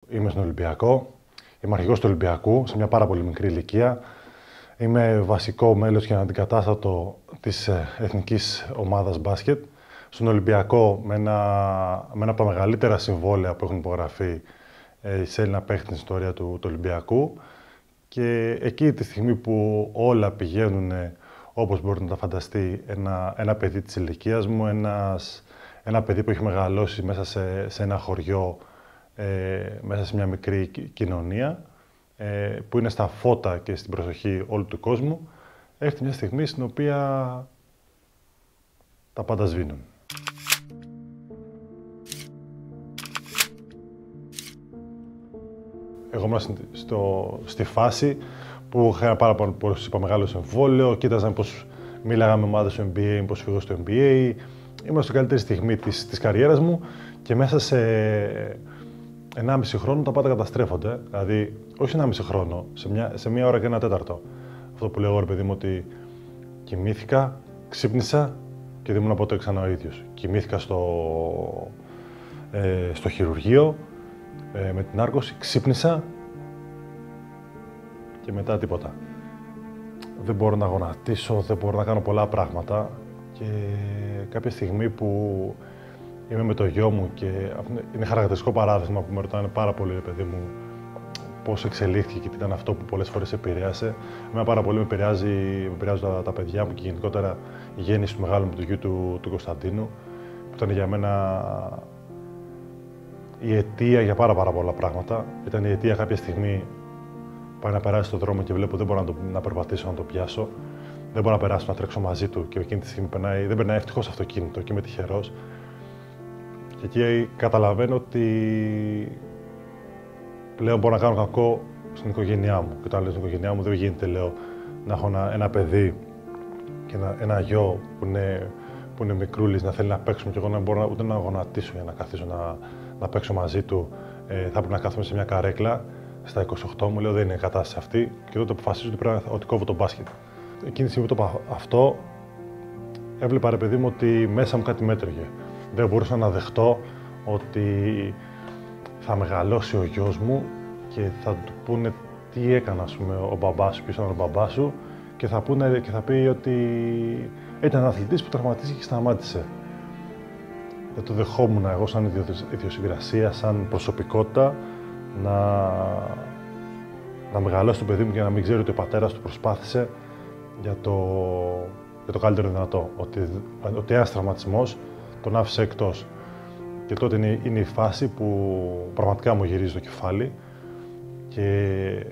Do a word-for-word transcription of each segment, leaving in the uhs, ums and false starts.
είμαι στον Ολυμπιακό. Είμαι αρχηγός του Ολυμπιακού σε μια πάρα πολύ μικρή ηλικία. Είμαι βασικό μέλος και αντικατάστατο της εθνικής ομάδας μπάσκετ. Στον Ολυμπιακό, με ένα, με ένα από τα μεγαλύτερα συμβόλαια που έχουν υπογραφεί σε Έλληνα παίχτη στην ιστορία του, του Ολυμπιακού. Και εκεί τη στιγμή που όλα πηγαίνουν όπως μπορείτε να τα φανταστεί, ένα, ένα παιδί της ηλικίας μου, ένας, ένα παιδί που έχει μεγαλώσει μέσα σε, σε ένα χωριό, ε, μέσα σε μια μικρή κοινωνία, ε, που είναι στα φώτα και στην προσοχή όλου του κόσμου, έρχεται μια στιγμή στην οποία τα πάντα σβήνουν. Εγώ ήμουν στο, στη φάση που είχα ένα πάρα πολύ, όπως είπα, μεγάλο εμβόλιο, κοίταζαν πώς μίλαγα με ομάδες του N B A, πώς φύγω στο N B A. Ήμουν στην καλύτερη στιγμή της, της καριέρας μου και μέσα σε ενάμιση χρόνο τα πάντα καταστρέφονται. Δηλαδή, όχι ενάμιση χρόνο, σε μια, σε μια ώρα και ένα τέταρτο. Αυτό που λέω, ρε παιδί μου, ότι κοιμήθηκα, ξύπνησα και δεν ήμουν ποτέ ξανά ο ίδιος. Κοιμήθηκα στο, ε, στο χειρουργείο, ε, με την άρκωση, ξύπνησα και μετά τίποτα. Δεν μπορώ να γονατίσω, δεν μπορώ να κάνω πολλά πράγματα και κάποια στιγμή που είμαι με το γιο μου και είναι χαρακτηριστικό παράδειγμα που με ρωτάνε πάρα πολύ, ρε παιδί μου, πώς εξελίχθηκε και τι ήταν αυτό που πολλές φορές επηρέασε. Εμένα πάρα πολύ με, επηρεάζει, με επηρεάζουν τα, τα παιδιά μου και γενικότερα η γέννηση του μεγάλου μου του γιου του, του Κωνσταντίνου, που ήταν για μένα η αιτία για πάρα, πάρα πολλά πράγματα. Ήταν η αιτία κάποια στιγμή πάει να περάσει στον δρόμο και βλέπω δεν μπορώ να, το, να περπατήσω, να το πιάσω. Δεν μπορώ να περάσω, να τρέξω μαζί του και εκείνη τη στιγμή περνάει, δεν περνάει ευτυχώς αυτοκίνητο και είμαι τυχερός. Και εκεί καταλαβαίνω ότι πλέον μπορώ να κάνω κακό στην οικογένειά μου. Και όταν λέω στην οικογένειά μου, δεν γίνεται, λέω, να έχω ένα, ένα παιδί και ένα, ένα γιο που είναι, που είναι μικρούλης, να θέλει να παίξουμε και εγώ να μπορώ ούτε να γονατίσω για να καθίσω να, να παίξω μαζί του. Ε, θα πρέπει να κάθομαι σε μια καρέκλα. Στα είκοσι οκτώ μου λέω δεν είναι η κατάσταση αυτή και τότε αποφασίζω ότι πρέπει να ότι κόβω τον μπάσκετ. Εκείνη τη στιγμή που το είπα αυτό, έβλεπα, ρε παιδί μου, ότι μέσα μου κάτι μέτρωγε. Δεν μπορούσα να δεχτώ ότι θα μεγαλώσει ο γιος μου και θα του πούνε τι έκανε, ας πούμε, ο μπαμπάς σου, ποιος ήταν ο μπαμπάς σου και θα, πούνε, και θα πει ότι ήταν αθλητής που τραυματίστηκε και σταμάτησε. Δεν το δεχόμουν εγώ σαν ιδιοσυγκρασία, σαν προσωπικότητα, να, να μεγαλώσει το παιδί μου και να μην ξέρει ότι ο πατέρας του προσπάθησε για το, για το καλύτερο δυνατό. Ότι, ότι ένας τραυματισμός τον άφησε εκτός. Και τότε είναι, είναι η φάση που πραγματικά μου γυρίζει το κεφάλι και,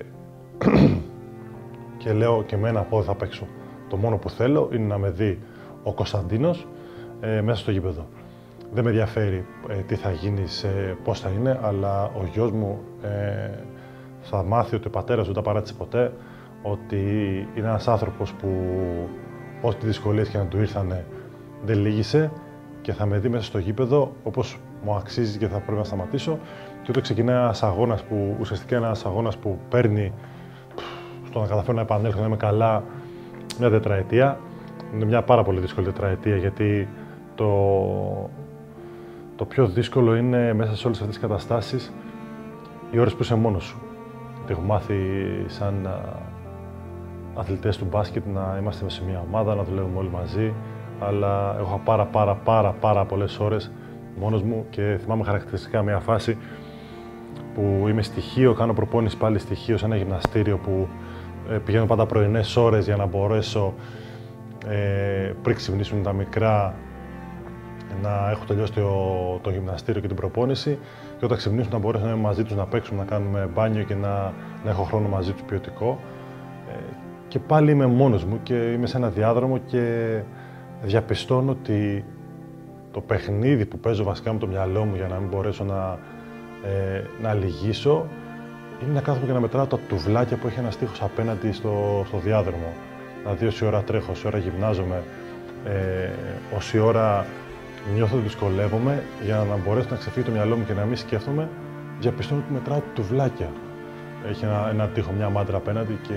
και λέω και εμένα πότε θα παίξω. Το μόνο που θέλω είναι να με δει ο Κωνσταντίνος ε, μέσα στο γήπεδο. Δεν με ενδιαφέρει ε, τι θα γίνει, σε, πώς θα είναι, αλλά ο γιος μου ε, θα μάθει ότι ο πατέρας του δεν τα παράτησε ποτέ, ότι είναι ένας άνθρωπος που ό,τι δυσκολίες και να του ήρθανε δεν λύγησε και θα με δει μέσα στο γήπεδο όπως μου αξίζει και θα πρέπει να σταματήσω. Και όταν ξεκινάει ένας αγώνας που ουσιαστικά είναι ένας αγώνας που παίρνει στο να καταφέρω να επανέλθω, να είμαι καλά μια τετραετία. Είναι μια πάρα πολύ δύσκολη τετραετία γιατί το, το πιο δύσκολο είναι μέσα σε όλες αυτές τις καταστάσεις οι ώρες που είσαι μόνος σου. Γιατί έχω μάθει σαν αθλητές του μπάσκετ να είμαστε σε μια ομάδα, να δουλεύουμε όλοι μαζί, αλλά έχω πάρα πάρα πάρα πάρα πολλές ώρες μόνος μου και θυμάμαι χαρακτηριστικά μια φάση που είμαι στοιχείο, κάνω προπόνηση πάλι στοιχείο σε ένα γυμναστήριο που ε, πηγαίνω πάντα πρωινές ώρες για να μπορέσω ε, πριν ξυπνήσουν τα μικρά να έχω τελειώσει το, το γυμναστήριο και την προπόνηση και όταν ξυπνήσουν να μπορέσω να είμαι μαζί τους, να παίξουμε, να κάνουμε μπάνιο και να, να έχω χρόνο μαζί τους ποιοτικό. Ε, και πάλι είμαι μόνος μου και είμαι σε ένα διάδρομο και διαπιστώνω ότι το παιχνίδι που παίζω βασικά με το μυαλό μου για να μην μπορέσω να, ε, να λυγίσω είναι να κάθομαι και να μετράω τα τουβλάκια που έχει ένας τοίχος απέναντι στο, στο διάδρομο. Δηλαδή, όση ώρα τρέχω, όση ώρα γυμνάζομαι, ε, όση ώρα νιώθω ότι δυσκολεύομαι, για να μπορέσω να ξεφύγει το μυαλό μου και να μην σκέφτομαι, διαπιστώνω ότι μετράω τουβλάκια. Έχει ένα, ένα τοίχο, μια μάντρα απέναντι και,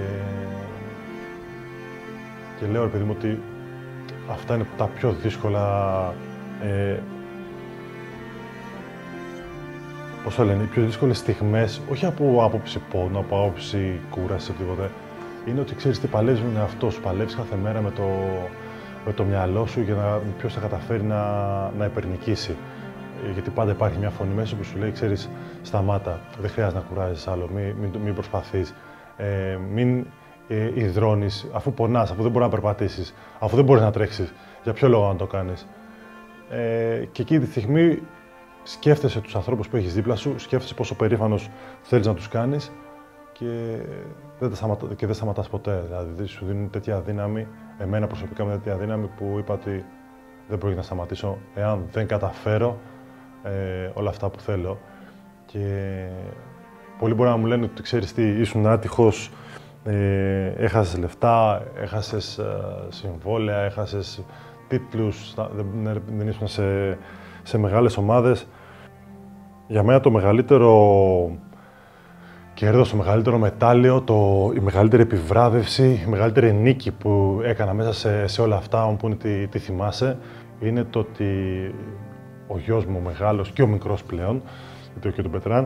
και λέω, ρε παιδί μου, ότι αυτά είναι τα πιο δύσκολα ε, πώς το λένε, οι πιο δύσκολες στιγμές, όχι από άποψη πόνου, από άποψη κούραση, οτιδήποτε, είναι ότι ξέρεις τι, παλεύεις με τον εαυτό σου, παλεύεις κάθε μέρα με το, με το μυαλό σου για να ποιος θα καταφέρει να, να υπερνικήσει. Γιατί πάντα υπάρχει μια φωνή μέσα που σου λέει, ξέρεις, σταμάτα, δεν χρειάζεται να κουράζεις άλλο, μην, μην, μην προσπαθείς, ε, μην ε, υδρώνεις, αφού πονάς, αφού δεν μπορείς να περπατήσεις, αφού δεν μπορείς να τρέξεις, για ποιο λόγο να το κάνεις. Ε, και εκείνη τη στιγμή σκέφτεσαι τους ανθρώπους που έχεις δίπλα σου, σκέφτεσαι πόσο περήφανος θέλεις να τους κάνεις και δεν, τα σταματά, και δεν σταματάς ποτέ. Δηλαδή σου δίνουν τέτοια δύναμη, εμένα προσωπικά με τέτοια δύναμη που είπα ότι δεν πρόκειται να σταματήσω εάν δεν καταφέρω ε, όλα αυτά που θέλω. Και πολλοί μπορεί να μου λένε ότι ξέρεις τι, ήσουν άτυχος, ε, έχασες λεφτά, έχασες ε, συμβόλαια, έχασες τίτλους, δεν, δεν ήσουν σε, σε μεγάλες ομάδες. Για μένα το μεγαλύτερο κέρδος, το μεγαλύτερο μετάλλιο, το, η μεγαλύτερη επιβράβευση, η μεγαλύτερη νίκη που έκανα μέσα σε, σε όλα αυτά, όπου είναι τι, τι θυμάσαι, είναι το ότι ο γιος μου, ο μεγάλος και ο μικρός πλέον, γιατί ο και του Πετράν,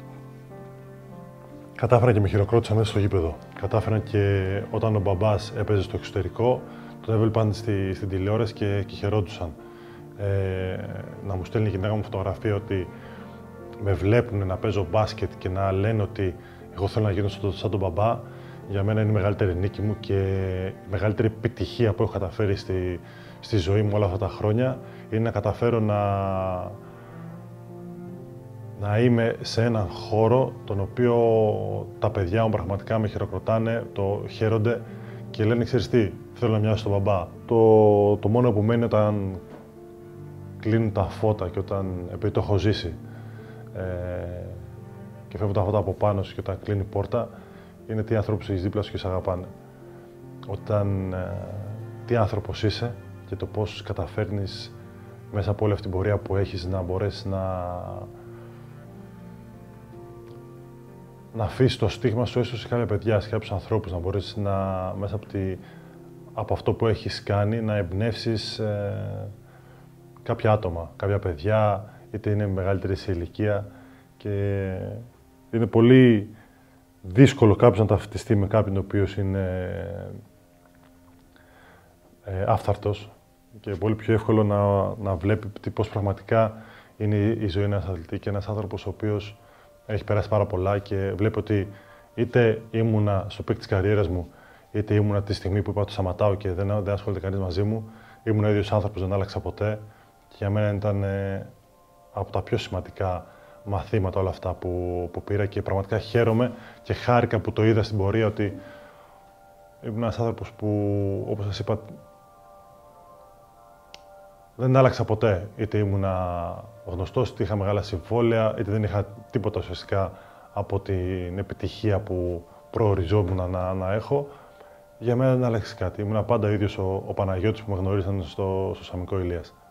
κατάφεραν και με χειροκρότησαν μέσα στο γήπεδο. Κατάφεραν και όταν ο μπαμπάς έπαιζε στο εξωτερικό, τον έβλεπαν στη, στην τηλεόραση και, και χαιρόντουσαν. Ε, να μου στέλνει η γυναίκα μου φωτογραφία ότι με βλέπουν να παίζω μπάσκετ και να λένε ότι εγώ θέλω να γίνω σαν τον μπαμπά, για μένα είναι η μεγαλύτερη νίκη μου και η μεγαλύτερη επιτυχία που έχω καταφέρει στη, στη ζωή μου όλα αυτά τα χρόνια είναι να καταφέρω να, να είμαι σε έναν χώρο τον οποίο τα παιδιά μου πραγματικά με χειροκροτάνε, το χαίρονται και λένε, ξέρεις τι, θέλω να μοιάσω στον μπαμπά. Το, το μόνο που μένει όταν κλείνουν τα φώτα και όταν, επειδή το έχω ζήσει, ε, και φεύγουν τα φώτα από πάνω σου και όταν κλείνει η πόρτα, είναι τι ανθρώπους έχεις δίπλα σου και σε αγαπάνε. Όταν, ε, τι άνθρωπος είσαι και το πώς καταφέρνεις μέσα από όλη αυτή την πορεία που έχεις να μπορέσεις να, να αφήσεις το στίγμα σου έστω σε κάποια παιδιά, σε κάποιους ανθρώπους, να μπορέσεις να, μέσα από, τη, από αυτό που έχεις κάνει, να εμπνεύσεις ε, κάποια άτομα, κάποια παιδιά, είτε είναι μεγαλύτερη σε ηλικία και είναι πολύ δύσκολο κάποιος να ταυτιστεί με κάποιον ο οποίος είναι ε, άφθαρτος και πολύ πιο εύκολο να, να βλέπει πώς πραγματικά είναι η ζωή ενός αθλητή και ένας άνθρωπος ο οποίος έχει περάσει πάρα πολλά και βλέπει ότι είτε ήμουνα στο πικ της καριέρας μου, είτε ήμουνα τη στιγμή που είπα ότι σταματάω και δεν, δεν ασχολείται κανείς μαζί μου, ήμουν ο ίδιος άνθρωπος, δεν άλλαξα ποτέ και για μένα ήταν ε, από τα πιο σημαντικά μαθήματα όλα αυτά που, που πήρα και πραγματικά χαίρομαι και χάρηκα που το είδα στην πορεία ότι ήμουν ένας άνθρωπος που, όπως σας είπα, δεν άλλαξα ποτέ. Είτε ήμουνα γνωστός, είτε είχα μεγάλα συμβόλαια, είτε δεν είχα τίποτα ουσιαστικά από την επιτυχία που προοριζόμουν να, να έχω. Για μένα δεν άλλαξε κάτι. Ήμουν πάντα ο ίδιος ο, ο Παναγιώτης που με γνωρίσαν στο, στο Σαμικό Ηλίας.